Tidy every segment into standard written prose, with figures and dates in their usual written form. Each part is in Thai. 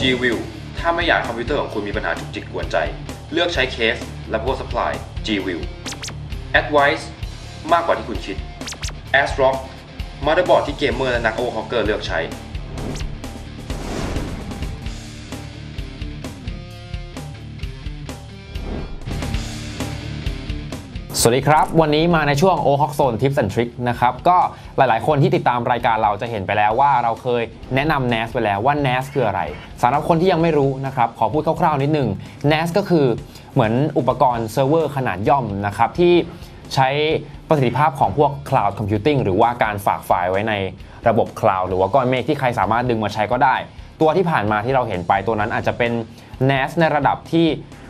G-View ถ้าไม่อยากคอมพิวเตอร์ของคุณมีปัญหาจุกจิกกวนใจเลือกใช้เคสและ Power Supply G-View Advice มากกว่าที่คุณคิด ASRock มาเตอร์บอร์ดที่เกมเมอร์และนักโอเวอร์คล็อกเกอร์เลือกใช้สวัสดีครับวันนี้มาในช่วง OHawk Zone Tips and Tricks นะครับก็หลายๆคนที่ติดตามรายการเราจะเห็นไปแล้วว่าเราเคยแนะนำ NAS ไปแล้วว่า NAS คืออะไรสำหรับคนที่ยังไม่รู้นะครับขอพูดคร่าวๆนิดนึง NAS ก็คือเหมือนอุปกรณ์เซิร์ฟเวอร์ขนาดย่อมนะครับที่ใช้ประสิทธิภาพของพวก Cloud Computing หรือว่าการฝากไฟล์ไว้ในระบบ Cloud หรือว่าก้อนเมฆที่ใครสามารถดึงมาใช้ก็ได้ตัวที่ผ่านมาที่เราเห็นไปตัวนั้นอาจจะเป็น NAS ในระดับที่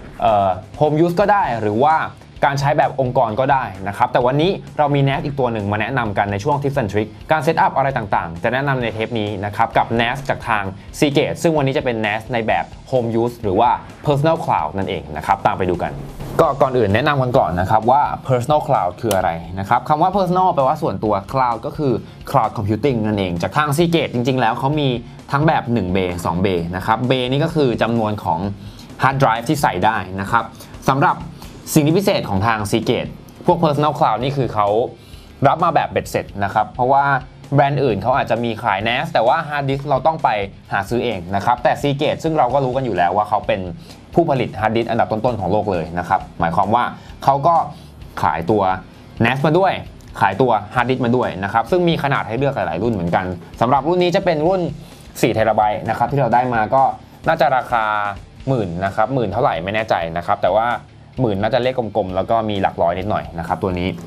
Home Use ก็ได้หรือว่าการใช้แบบองค์กรก็ได้นะครับแต่วันนี้เรามี NAS อีกตัวหนึ่งมาแนะนำกันในช่วง Tips and Tricks การเซตอัพอะไรต่างๆจะแนะนำในเทปนี้นะครับกับ NAS จากทาง Seagate ซึ่งวันนี้จะเป็น NAS ในแบบ Home Use หรือว่า Personal Cloud นั่นเองนะครับตามไปดูกันก็ก่อนอื่นแนะนำกันก่อนนะครับว่า Personal Cloud คืออะไรนะครับคำว่า Personal แปลว่าส่วนตัว Cloud ก็คือ Cloud Computing นั่นเองจากทาง Seagate จริงๆแล้วเขามีทั้งแบบ1เบย์2เบย์นะครับเบย์นี่ก็คือจำนวนของ Hard Drive ที่ใส่ได้นะครับสำหรับสิ่งที่พิเศษของทาง Seagate พวก Personal Cloud นี่คือเขารับมาแบบเบ็ดเสร็จนะครับเพราะว่าแบรนด์อื่นเขาอาจจะมีขาย NAS แต่ว่า Hard Disk เราต้องไปหาซื้อเองนะครับแต่ Seagate ซึ่งเราก็รู้กันอยู่แล้วว่าเขาเป็นผู้ผลิต Hard Disk อันดับต้นๆของโลกเลยนะครับหมายความว่าเขาก็ขายตัว NAS มาด้วยขายตัว Hard Disk มาด้วยนะครับซึ่งมีขนาดให้เลือกหลายๆรุ่นเหมือนกันสำหรับรุ่นนี้จะเป็นรุ่น4 TBนะครับที่เราได้มาก็น่าจะราคาหมื่นนะครับหมื่นเท่าไหร่ไม่แน่ใจนะครับแต่ว่าหมื่นน่าจะเลขกลมๆแล้วก็มีหลักร้อยนิดหน่อยนะครับตัวนี้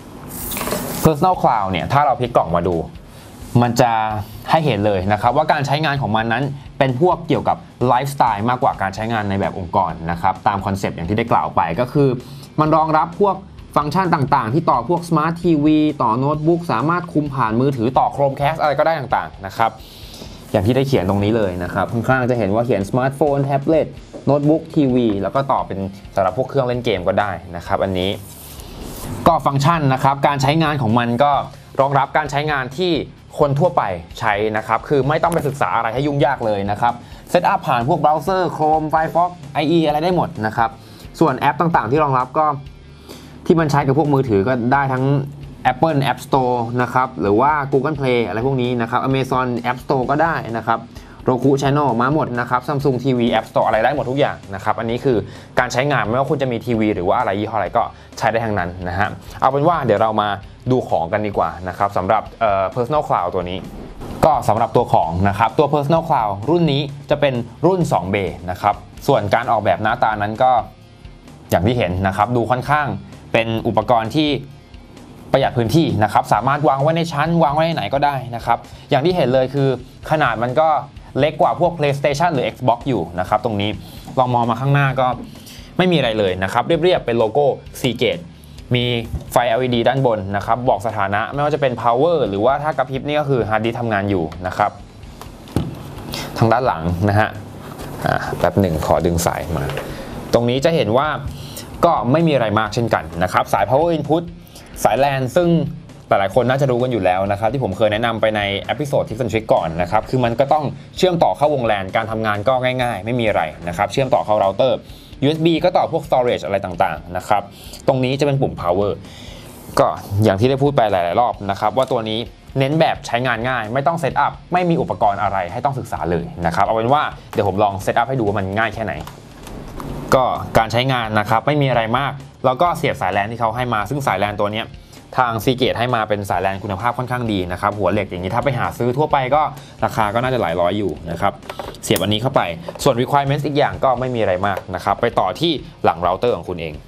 Personal Cloud เนี่ยถ้าเราพลิกกล่องมาดูมันจะให้เห็นเลยนะครับว่าการใช้งานของมันนั้นเป็นพวกเกี่ยวกับไลฟ์สไตล์มากกว่าการใช้งานในแบบองค์กรนะครับตามคอนเซปต์อย่างที่ได้กล่าวไปก็คือมันรองรับพวกฟังก์ชันต่างๆที่ต่อพวก Smart TV ต่อโน้ตบุ๊กสามารถคุมผ่านมือถือต่อ Chromecast อะไรก็ได้ต่างๆนะครับอย่างที่ได้เขียนตรงนี้เลยนะครับข้างๆจะเห็นว่าเขียนสมาร์ทโฟนแท็บเล็ตโน้ตบุ๊กทีวีแล้วก็ต่อเป็นสำหรับพวกเครื่องเล่นเกมก็ได้นะครับอันนี้ก็ฟังก์ชันนะครับการใช้งานของมันก็รองรับการใช้งานที่คนทั่วไปใช้นะครับคือไม่ต้องไปศึกษาอะไรให้ยุ่งยากเลยนะครับเซตอัพผ่านพวกเบราว์เซอร์ Chrome Firefox IE อะไรได้หมดนะครับส่วนแอปต่างๆที่รองรับก็ที่มันใช้กับพวกมือถือก็ได้ทั้งApple App Store นะครับหรือว่า Google Play อะไรพวกนี้นะครับ Amazon App Store ก็ได้นะครับ Roku Channel มาหมดนะครับ Samsung TV App Store อะไรได้หมดทุกอย่างนะครับอันนี้คือการใช้งานไม่ว่าคุณจะมีทีวีหรือว่าอะไรยี่ห้ออะไรก็ใช้ได้ทั้งนั้นนะฮะเอาเป็นว่าเดี๋ยวเรามาดูของกันดีกว่านะครับสำหรับPersonal Cloud ตัวนี้ก็สำหรับตัวของนะครับตัว Personal Cloud รุ่นนี้จะเป็นรุ่น2เบย์นะครับส่วนการออกแบบหน้าตานั้นก็อย่างที่เห็นนะครับดูค่อนข้างเป็นอุปกรณ์ที่ประหยัดพื้นที่นะครับสามารถวางไว้ในชั้นวางไว้ในไหนก็ได้นะครับอย่างที่เห็นเลยคือขนาดมันก็เล็กกว่าพวก PlayStation หรือ Xbox อยู่นะครับตรงนี้ลองมองมาข้างหน้าก็ไม่มีอะไรเลยนะครับเรียบๆเป็นโลโก้ Seagate มีไฟ LED ด้านบนนะครับบอกสถานะไม่ว่าจะเป็น power หรือว่าถ้ากระพริบนี่ก็คือ hard disk ทำงานอยู่นะครับทางด้านหลังนะฮะแป๊บหนึ่งขอดึงสายมาตรงนี้จะเห็นว่าก็ไม่มีอะไรมากเช่นกันนะครับสาย power inputสาย LAN ซึ่งหลายๆคนน่าจะรู้กันอยู่แล้วนะครับที่ผมเคยแนะนำไปในเอพิโซด Tips and Tricks ก่อนนะครับคือมันก็ต้องเชื่อมต่อเข้าวง LAN การทำงานก็ง่ายๆไม่มีอะไรนะครับเชื่อมต่อเข้าเราเตอร์ USB ก็ต่อพวก storage อะไรต่างๆนะครับตรงนี้จะเป็นปุ่ม power ก็อย่างที่ได้พูดไปหลายๆรอบนะครับว่าตัวนี้เน้นแบบใช้งานง่ายไม่ต้องเซตอัพไม่มีอุปกรณ์อะไรให้ต้องศึกษาเลยนะครับเอาเป็นว่าเดี๋ยวผมลองเซตอัพให้ดูว่ามันง่ายแค่ไหนก็การใช้งานนะครับไม่มีอะไรมากแล้วก็เสียบสาย LAN ที่เขาให้มาซึ่งสาย LAN ตัวนี้ทาง Seagate ให้มาเป็นสาย LAN คุณภาพค่อนข้างดีนะครับหัวเหล็กอย่างนี้ถ้าไปหาซื้อทั่วไปก็ราคาก็น่าจะหลายร้อยอยู่นะครับเสียบอันนี้เข้าไปส่วน requirements อีกอย่างก็ไม่มีอะไรมากนะครับไปต่อที่หลังเราเตอร์ของคุณเอง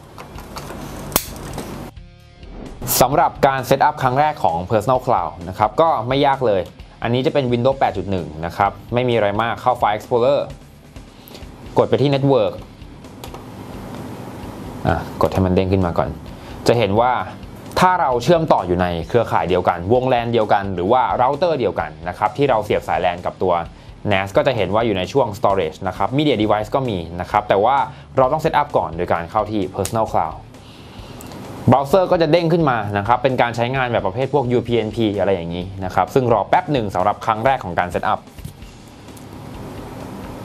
สำหรับการเซตอัพครั้งแรกของ Personal Cloud นะครับก็ไม่ยากเลยอันนี้จะเป็น Windows 8.1 นะครับไม่มีอะไรมากเข้า File Explorer กดไปที่ Networkกดให้มันเด้งขึ้นมาก่อนจะเห็นว่าถ้าเราเชื่อมต่ออยู่ในเครือข่ายเดียวกันวง LAN เดียวกันหรือว่าเราเตอร์เดียวกันนะครับที่เราเสียบสาย LAN กับตัว NAS ก็จะเห็นว่าอยู่ในช่วง storage นะครับ media device ก็มีนะครับแต่ว่าเราต้องเซตอัพก่อนโดยการเข้าที่ personal cloud เบราว์เซอร์ก็จะเด้งขึ้นมานะครับเป็นการใช้งานแบบประเภทพวก UPnP อะไรอย่างนี้นะครับซึ่งรอแป๊บหนึ่งสำหรับครั้งแรกของการเซตอัพ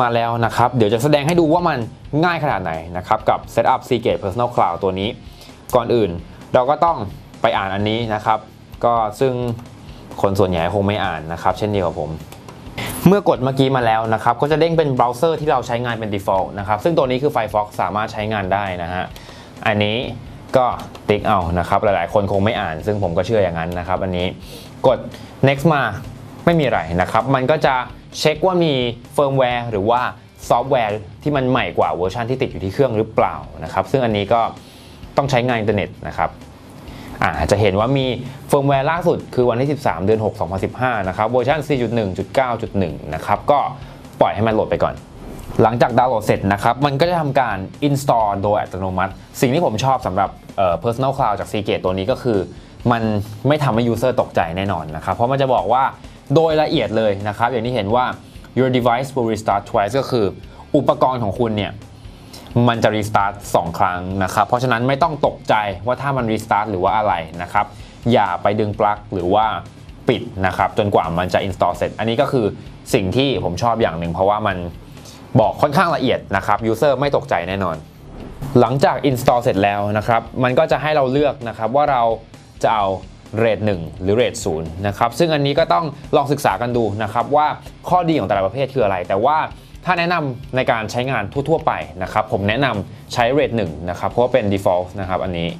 มาแล้วนะครับเดี๋ยวจะแสดงให้ดูว่ามันง่ายขนาดไหนนะครับกับ Setup Seagate Personal Cloud ตัวนี้ก่อนอื่นเราก็ต้องไปอ่านอันนี้นะครับก็ซึ่งคนส่วนใหญ่คงไม่อ่านนะครับเช่นเดียวกับผมเมื่อกดเมื่อกี้มาแล้วนะครับก็จะเด้งเป็นเบราว์เซอร์ที่เราใช้งานเป็น default นะครับซึ่งตัวนี้คือ Firefox สามารถใช้งานได้นะฮะอันนี้ก็ติ๊กเอานะครับหลายๆคนคงไม่อ่านซึ่งผมก็เชื่ออย่างนั้นนะครับอันนี้กด next มาไม่มีอะไรนะครับมันก็จะเช็คว่ามีเฟิร์มแวร์หรือว่าซอฟต์แวร์ที่มันใหม่กว่าเวอร์ชันที่ติดอยู่ที่เครื่องหรือเปล่านะครับซึ่งอันนี้ก็ต้องใช้งานอินเทอร์เน็ตนะครับจะเห็นว่ามีเฟิร์มแวร์ล่าสุดคือวันที่13 เดือน 6 2015นะครับเวอร์ชัน 4.1.9.1 นะครับก็ปล่อยให้มันโหลดไปก่อนหลังจากดาวน์โหลดเสร็จนะครับมันก็จะทำการ install โดยอัตโนมัติสิ่งที่ผมชอบสำหรับPersonal Cloud จาก Seagate ตัวนี้ก็คือมันไม่ทำให้ user ตกใจแน่นอนนะครับเพราะมันจะบอกว่าโดยละเอียดเลยนะครับอย่างที่เห็นว่า your device will restart twice ก็คืออุปกรณ์ของคุณเนี่ยมันจะ restart 2 ครั้งนะครับเพราะฉะนั้นไม่ต้องตกใจว่าถ้ามัน restart หรือว่าอะไรนะครับอย่าไปดึงปลั๊กหรือว่าปิดนะครับจนกว่ามันจะ install เสร็จอันนี้ก็คือสิ่งที่ผมชอบอย่างหนึ่งเพราะว่ามันบอกค่อนข้างละเอียดนะครับ user ไม่ตกใจแน่นอนหลังจาก install เสร็จแล้วนะครับมันก็จะให้เราเลือกนะครับว่าเราจะเอาเรท1หรือเรท0นะครับซึ่งอันนี้ก็ต้องลองศึกษากันดูนะครับว่าข้อดีของแต่ละประเภทคืออะไรแต่ว่าถ้าแนะนำในการใช้งานทั่วๆไปนะครับผมแนะนำใช้เรท1นะครับเพราะว่าเป็น default นะครับอันนี้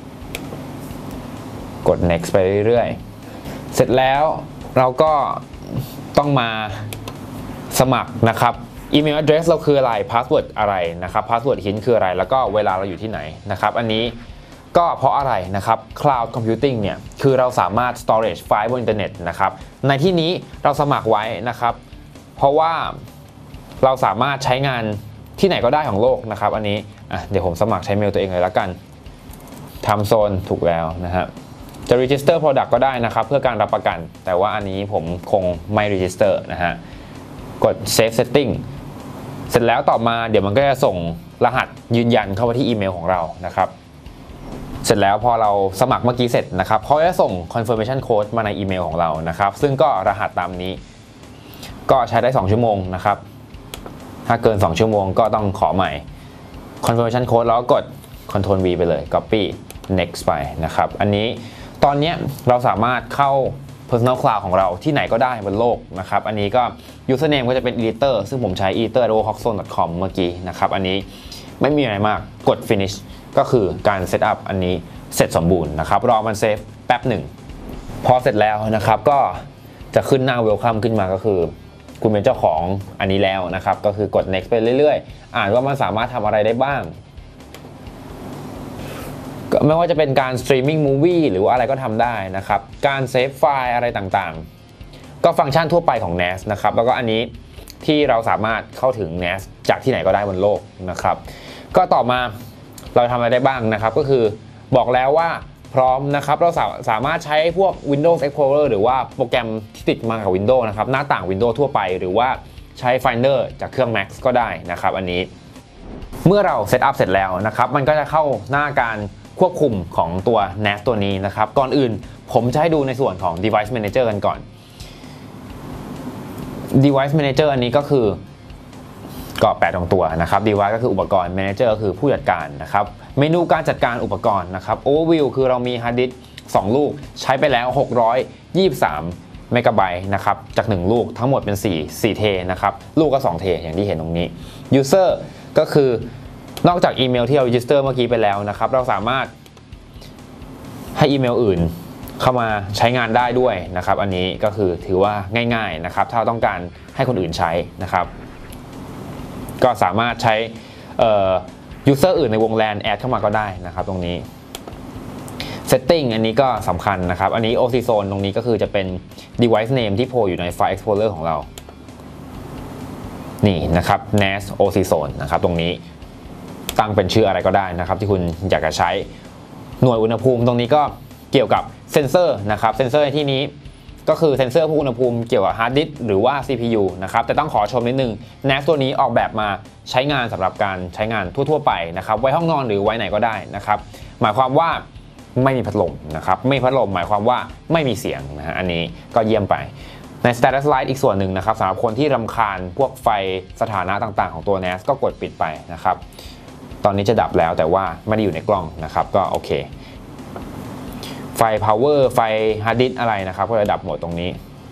กด next ไปเรื่อยๆเสร็จแล้วเราก็ต้องมาสมัครนะครับอีเมล address เราคืออะไร password อะไรนะครับ password hint คืออะไรแล้วก็เวลาเราอยู่ที่ไหนนะครับอันนี้ก็เพราะอะไรนะครับ cloud computing เนี่ยคือเราสามารถ storage ไฟล์บนอินเทอร์เน็ตนะครับในที่นี้เราสมัครไว้นะครับเพราะว่าเราสามารถใช้งานที่ไหนก็ได้ของโลกนะครับอันนี้เดี๋ยวผมสมัครใช้เมลตัวเองเลยละกันทำโซนถูกแล้วนะฮะจะ register product ก็ได้นะครับเพื่อการรับประกันแต่ว่าอันนี้ผมคงไม่ register นะฮะกด save setting เสร็จแล้วต่อมาเดี๋ยวมันก็จะส่งรหัสยืนยันเข้าไปที่อีเมลของเรานะครับเสร็จแล้วพอเราสมัครเมื่อกี้เสร็จนะครับเขาจะส่ง confirmation code มาในอีเมลของเรานะครับซึ่งก็รหัสตามนี้ก็ใช้ได้2 ชั่วโมงนะครับถ้าเกิน2 ชั่วโมงก็ต้องขอใหม่ confirmation code แล้วก็กด Ctrl V ไปเลย copy next ไปนะครับอันนี้ตอนนี้เราสามารถเข้า Personal Cloud ของเราที่ไหนก็ได้บนโลกนะครับอันนี้ก็ username ก็จะเป็น editor ซึ่งผมใช้ editor@ohoxzone.com เมื่อกี้นะครับอันนี้ไม่มีอะไรมากกด finish ก็คือการ set up อันนี้เสร็จสมบูรณ์นะครับรอมันเซฟแป๊บหนึ่งพอเสร็จแล้วนะครับก็จะขึ้นหน้า welcome ขึ้นมาก็คือคุณเป็นเจ้าของอันนี้แล้วนะครับก็คือกด next ไปเรื่อยๆอ่านว่ามันสามารถทำอะไรได้บ้างไม่ว่าจะเป็นการ streaming movie หรือว่าอะไรก็ทำได้นะครับการเซฟไฟล์อะไรต่างๆก็ฟังก์ชันทั่วไปของ NAS นะครับแล้วก็อันนี้ที่เราสามารถเข้าถึง NAS จากที่ไหนก็ได้บนโลกนะครับก็ต่อมาเราทำอะไรได้บ้างนะครับก็คือบอกแล้วว่าพร้อมนะครับเราสามารถใช้พวก Windows Explorer หรือว่าโปรแกรมที่ติดมากับ Windows นะครับหน้าต่าง Windows ทั่วไปหรือว่าใช้ Finder จากเครื่อง Mac ก็ได้นะครับอันนี้เมื่อเราเซตอัพเสร็จแล้วนะครับมันก็จะเข้าหน้าการควบคุมของตัว NAS ตัวนี้นะครับก่อนอื่นผมจะให้ดูในส่วนของ Device Manager กันก่อน Device Manager อันนี้ก็คือก็แปลตรงตัวนะครับ Device ก็คืออุปกรณ์ Manager ก็คือผู้จัดการนะครับเมนูการจัดการอุปกรณ์นะครับ Overview คือเรามีฮาร์ดดิสก์2 ลูกใช้ไปแล้ว623 เมกะไบต์นะครับจาก1ลูกทั้งหมดเป็น4 เทนะครับลูกก็2 เทอย่างที่เห็นตรงนี้ User ก็คือนอกจากอีเมลที่เรา register เมื่อกี้ไปแล้วนะครับเราสามารถให้อีเมลอื่นเข้ามาใช้งานได้ด้วยนะครับอันนี้ก็คือถือว่าง่ายๆนะครับถ้าเราต้องการให้คนอื่นใช้นะครับก็สามารถใช้user อื่นในวง LAN แอดเข้ามาก็ได้นะครับตรงนี้ setting อันนี้ก็สำคัญนะครับอันนี้ OC Zone ตรงนี้ก็คือจะเป็น device name ที่โผล่อยู่ใน File Explorer ของเรานี่นะครับ NAS OC Zone นะครับตรงนี้ตั้งเป็นชื่ออะไรก็ได้นะครับที่คุณอยากจะใช้หน่วยอุณหภูมิตรงนี้ก็เกี่ยวกับเซนเซอร์นะครับเซนเซอร์ในที่นี้ก็คือเซนเซอร์อุณหภูมิเกี่ยวกับฮาร์ดดิสก์หรือว่า CPU นะครับแต่ต้องขอชมนิดนึง NAS ตัวนี้ออกแบบมาใช้งานสำหรับการใช้งานทั่วๆไปนะครับไว้ห้องนอนหรือไว้ไหนก็ได้นะครับหมายความว่าไม่มีพัดลมนะครับไม่พัดลมหมายความว่าไม่มีเสียงนะฮะอันนี้ก็เยี่ยมไปใน Status Light อีกส่วนหนึ่งนะครับสำหรับคนที่รำคาญพวกไฟสถานะต่างๆของตัว NAS ก็กดปิดไปนะครับตอนนี้จะดับแล้วแต่ว่าไม่ได้อยู่ในกล้องนะครับก็โอเคไฟ power ไฟ hard disk อะไรนะครับก็จะดับหมดตรงนี้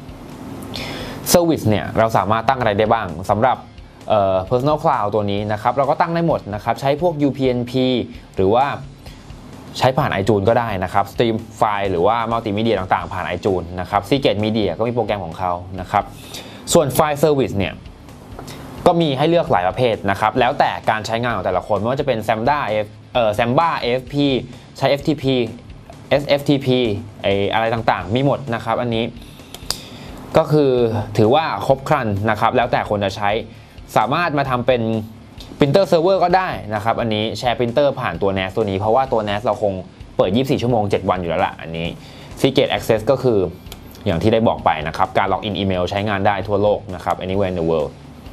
Service เนี่ยเราสามารถตั้งอะไรได้บ้างสำหรับPersonal Cloud ตัวนี้นะครับเราก็ตั้งได้หมดนะครับใช้พวก UPnP หรือว่าใช้ผ่าน iTunes ก็ได้นะครับสตรีมไฟล์หรือว่ามัลติมีเดียต่างๆผ่าน iTunes นะครับ Seagate Media ก็มีโปรแกรมของเขานะครับส่วนไฟล์ Service เนี่ยก็มีให้เลือกหลายประเภทนะครับแล้วแต่การใช้งานของแต่ละคนไม่ว่าจะเป็น Samba AFP ใช้ FTP SFTP อะไรต่างๆมีหมดนะครับอันนี้ก็คือถือว่าครบครันนะครับแล้วแต่คนจะใช้สามารถมาทำเป็น Printer Server ก็ได้นะครับอันนี้แชร์ Printer ผ่านตัว NAS ตัวนี้เพราะว่าตัว NAS เราคงเปิด24ชั่วโมง7วันอยู่แล้วล่ะอันนี้ Seagate Access ก็คืออย่างที่ได้บอกไปนะครับการล็อกอินอีเมลใช้งานได้ทั่วโลกนะครับ anywhere in the world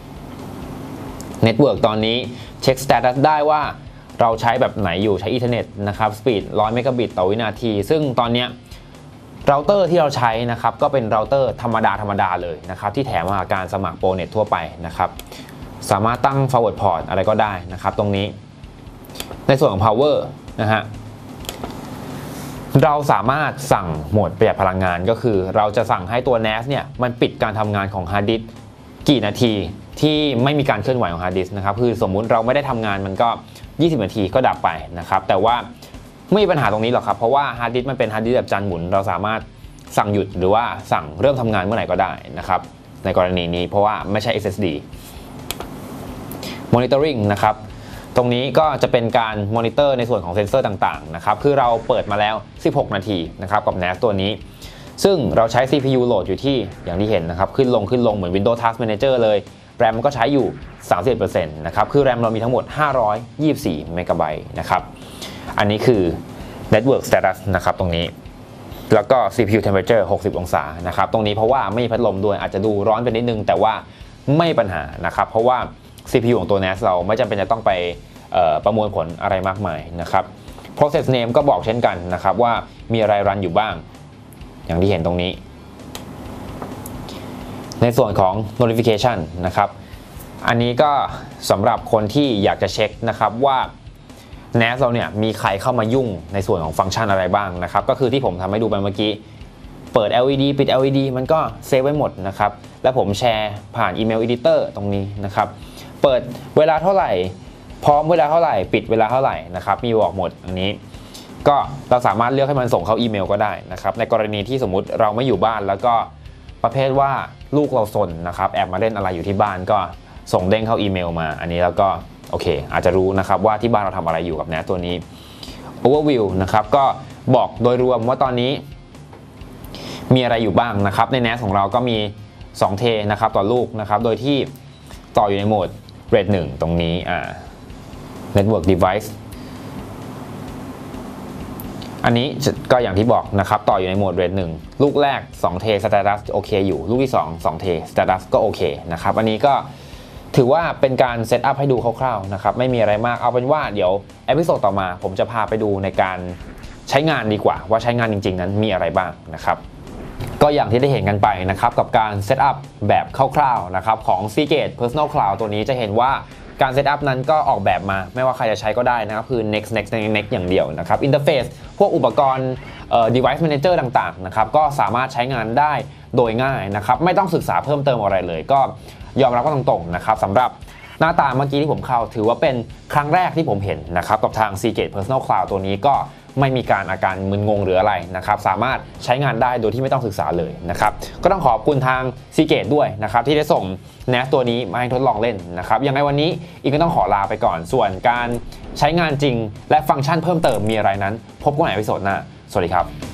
Network ตอนนี้เช็ค Status ได้ว่าเราใช้แบบไหนอยู่ใช้ Ethernet นะครับ Speed 100 เมกะบิตต่อวินาทีซึ่งตอนนี้เราเตอร์ที่เราใช้นะครับก็เป็นเราเตอร์ธรรมดาเลยนะครับที่แถมมาการสมัคร ProNet ทั่วไปนะครับสามารถตั้ง forward port อะไรก็ได้นะครับตรงนี้ในส่วนของ power นะฮะเราสามารถสั่งโหมดประหยัดพลังงานก็คือเราจะสั่งให้ตัว NAS เนี่ยมันปิดการทำงานของ hard disk กี่นาทีที่ไม่มีการเคลื่อนไหวของ hard disk นะครับคือสมมุติเราไม่ได้ทำงานมันก็20นาทีก็ดับไปนะครับแต่ว่าไม่มีปัญหาตรงนี้หรอกครับเพราะว่า hard disk มันเป็น hard disk แบบจานหมุนเราสามารถสั่งหยุดหรือว่าสั่งเริ่มทำงานเมื่อไหร่ก็ได้นะครับในกรณีนี้เพราะว่าไม่ใช่ SSD Monitoring นะครับตรงนี้ก็จะเป็นการมอนิเตอร์ในส่วนของเซ็นเซอร์ต่างๆนะครับคือเราเปิดมาแล้ว16นาทีนะครับกับ NAS ตัวนี้ซึ่งเราใช้ CPU โหลดอยู่ที่อย่างที่เห็นนะครับขึ้นลงเหมือน Windows Task Manager เลย RAM ก็ใช้อยู่ 30% นะครับคือ RAM เรามีทั้งหมด524 เมกะไบต์นะครับอันนี้คือ Network Status นะครับตรงนี้แล้วก็ CPU Temperature 60 องศานะครับตรงนี้เพราะว่าไม่มีพัดลมด้วยอาจจะดูร้อนไปนิดนึงแต่ว่าไม่ปัญหานะครับเพราะว่า CPU ของตัว NAS เราไม่จำเป็นจะต้องไปประมวลผลอะไรมากมายนะครับ Process Name ก็บอกเช่นกันนะครับว่ามีอะไรรันอยู่บ้างอย่างที่เห็นตรงนี้ในส่วนของ Notification นะครับอันนี้ก็สำหรับคนที่อยากจะเช็คนะครับว่า NAS เราเนี่ยมีใครเข้ามายุ่งในส่วนของฟังก์ชันอะไรบ้างนะครับก็คือที่ผมทำให้ดูไปเมื่อกี้เปิด LED ปิด LED มันก็เซฟไว้หมดนะครับและผมแชร์ผ่านอีเมล Editor ตรงนี้นะครับเปิดเวลาเท่าไหร่พร้อมเวลาเท่าไหร่ปิดเวลาเท่าไหร่นะครับมีบอกหมดอันนี้ก็เราสามารถเลือกให้มันส่งเข้าอีเมลก็ได้นะครับในกรณีที่สมมุติเราไม่อยู่บ้านแล้วก็ประเภทว่าลูกเราซนนะครับแอบมาเล่นอะไรอยู่ที่บ้านก็ส่งเด้งเข้าอีเมลมาอันนี้แล้วก็โอเคอาจจะรู้นะครับว่าที่บ้านเราทำอะไรอยู่กับ NAS ตัวนี้ Overview นะครับก็บอกโดยรวมว่าตอนนี้มีอะไรอยู่บ้างนะครับใน NAS ของเราก็มี2เทนะครับต่อลูกนะครับโดยที่ต่ออยู่ในโหมด RAID 1 ตรงนี้Network Device อันนี้ก็อย่างที่บอกนะครับต่ออยู่ในโหมด RAID 1 ลูกแรก2เท Status โอเคอยู่ลูกที่2เท Status ก็โอเคนะครับอันนี้ก็ถือว่าเป็นการเซตอัพให้ดูคร่าวๆนะครับไม่มีอะไรมากเอาเป็นว่าเดี๋ยวเอพิโซดต่อมาผมจะพาไปดูในการใช้งานดีกว่าว่าใช้งานจริงๆนั้นมีอะไรบ้างนะครับก็อย่างที่ได้เห็นกันไปนะครับกับการเซตอัพแบบคร่าวๆนะครับของ Seagate Personal Cloud ตัวนี้จะเห็นว่าการเซตอัพนั้นก็ออกแบบมาไม่ว่าใครจะใช้ก็ได้นะครับคือ next อย่างเดียวนะครับอินเทอร์เฟซพวกอุปกรณ์device manager ต่างๆนะครับก็สามารถใช้งานได้โดยง่ายนะครับไม่ต้องศึกษาเพิ่มเติมอะไรเลยก็ยอมรับว่าตรงๆนะครับสำหรับหน้าตาเมื่อกี้ที่ผมเข้าถือว่าเป็นครั้งแรกที่ผมเห็นนะครับกับทาง Seagate Personal Cloud ตัวนี้ก็ไม่มีอาการมึนงงหรืออะไรนะครับสามารถใช้งานได้โดยที่ไม่ต้องศึกษาเลยนะครับก็ต้องขอบคุณทาง Seagate ด้วยนะครับที่ได้ส่ง NAS ตัวนี้มาให้ทดลองเล่นนะครับยังไงวันนี้อีกก็ต้องขอลาไปก่อนส่วนการใช้งานจริงและฟังก์ชันเพิ่มเติมมีอะไรนั้นพบกันในเอพิโซดหน้าสวัสดีครับ